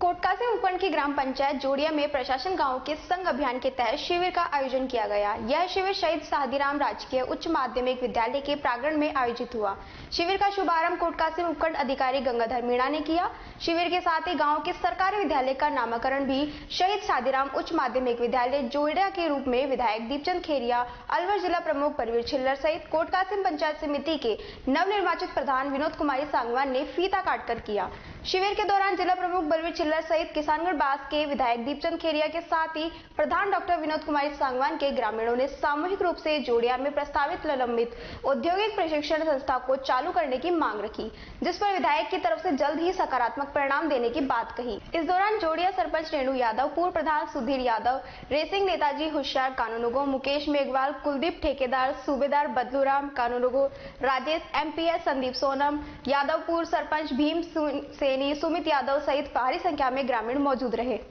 कोटकासिम उपखंड की ग्राम पंचायत जोड़िया में प्रशासन गांव के संघ अभियान के तहत शिविर का आयोजन किया गया। यह शिविर शहीद शादीराम राजकीय उच्च माध्यमिक विद्यालय के प्रांगण में आयोजित हुआ। शिविर का शुभारंभ कोटकासिम उपखंड अधिकारी गंगाधर मीणा ने किया। शिविर के साथ ही गाँव के सरकारी विद्यालय का नामकरण भी शहीद शादीराम उच्च माध्यमिक विद्यालय जोड़िया के रूप में विधायक दीपचंद खेरिया, अलवर जिला प्रमुख बलवीर छिल्लर सहित कोटकासिम पंचायत समिति के नवनिर्वाचित प्रधान विनोद कुमारी सांगवान ने फीता काटकर किया। शिविर के दौरान जिला प्रमुख बलवीर छिल्लर सहित किसानगढ़ बास के विधायक दीपचंद खेरिया के साथ ही प्रधान डॉक्टर विनोद कुमारी सांगवान के ग्रामीणों ने सामूहिक रूप से जोड़िया में प्रस्तावित लंबित औद्योगिक प्रशिक्षण संस्था को चालू करने की मांग रखी, जिस पर विधायक की तरफ से जल्द ही सकारात्मक परिणाम देने की बात कही। इस दौरान जोड़िया सरपंच रेणु यादव, पूर्व प्रधान सुधीर यादव, रेसिंग नेताजी होशियार कानूनगो, मुकेश मेघवाल, कुलदीप ठेकेदार, सूबेदार बदलूराम कानूनगो, राजेश MPS, संदीप सोनम यादव, पूर्व सरपंच भीम सेनी, सुमित यादव सहित भारी संख्या में ग्रामीण मौजूद रहे।